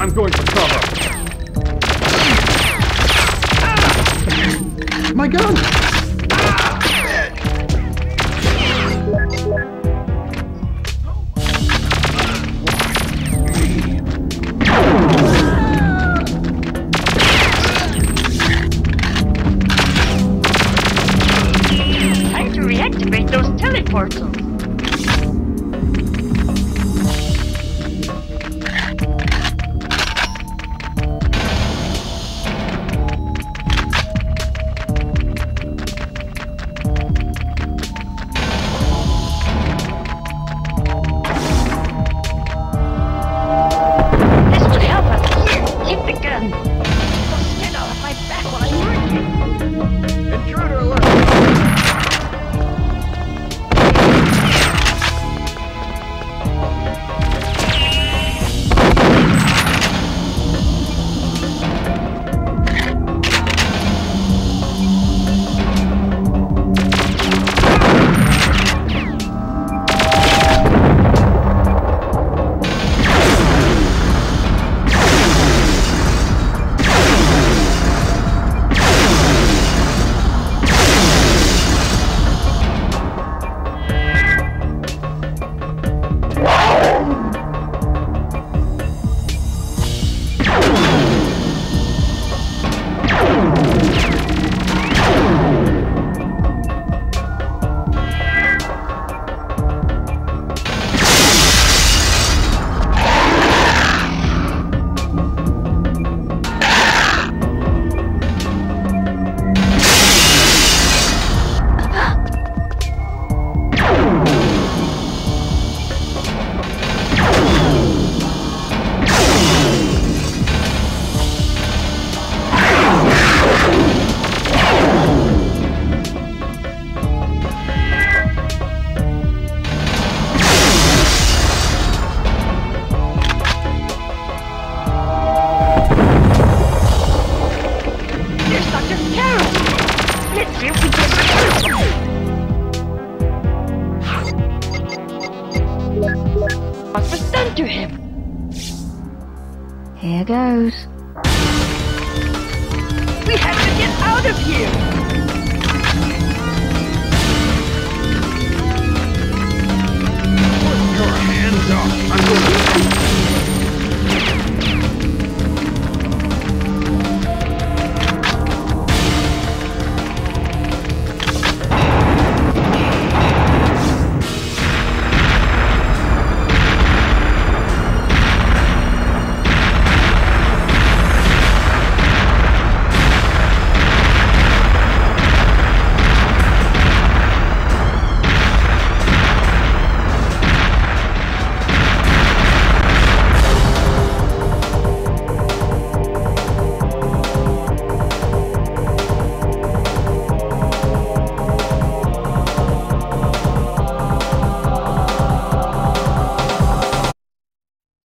I'm going for cover. My gun! Time to reactivate those teleportals. This will help us. Here, take the gun. Don't stand out of my back while I'm working. Intruder alert! There's Dr. Carol. Let's see if we can what was done to him. Here goes. We have to get out of here.